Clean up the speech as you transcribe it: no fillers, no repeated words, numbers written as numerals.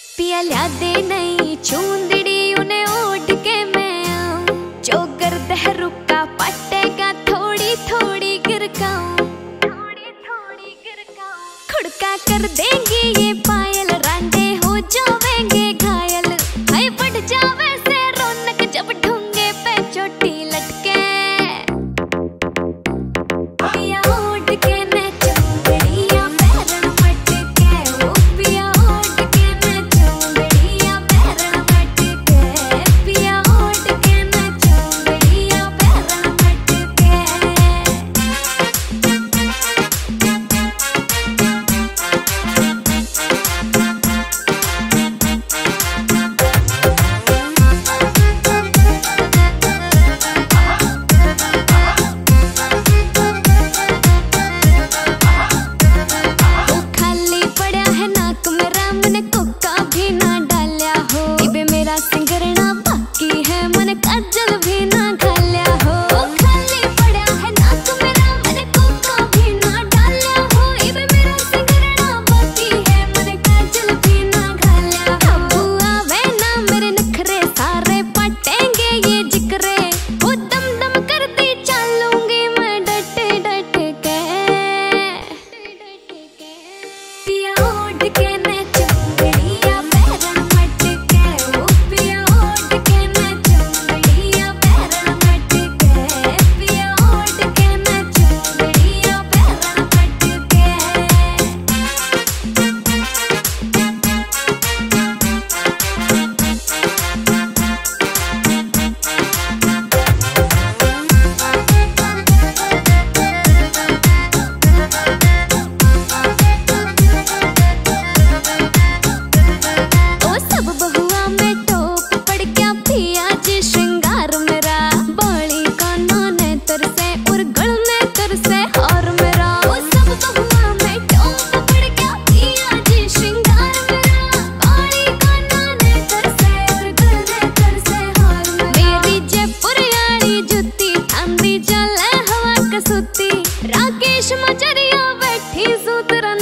पिया ल्या दे नहीं चूंदड़ी उन्हें ओढ़ के मैं आऊं, चोगर दह रुका पटेगा थोड़ी थोड़ी गिरकाऊं, खुड़का कर देंगी ये पायल, रांडे हो जावेंगे घायल, हाय बढ़ जावे से रौनक जब ढूंगे पे चोटी लटके। पिया ओढ़ के मैं चूंदड़िया पैरन मटके, ओ पिया ओढ़ के मैं चूंदड़िया पैरन मटके, पिया ओढ़ के मैं चूंदड़िया पैरन मटके। काजल भी ना घाल्या हो, खाली पड़ा है नाक मेरा, मैंने कोका भी ना डाल्या हो, इबे मेरा सिंगरना बाकी है, मैंने काजल भी ना घाल्या। अबू आवे ना मेरे नखरे सारे पटेंगे ये जिक्रे, वो दम दम करती चलूंगी मैं डट डट के। पिया ओढ़ के मैं चूंदड़िया पैरन मटके, ओ पिया ओढ़ के मैं चूंदड़िया पैरन मटके, पिया ओढ़ के मैं चूंदड़िया पैरन मटके। ओ सब बहुआ में टोप पड़ गया पिया जी श्रृंगार मेरा, बाली कानों ने तरसे और गल में तरसे हार मेरा। ओ सब बहुआ में टोप पड़ गया पिया जी श्रृंगार मेरा, बाली कानों ने तरसे और गल में तरसे हार मेरा। मेरी जयपुर यारी जुत्ती थांदी चले हवा कसुती, राकेश मजरिया बैठी सूतरन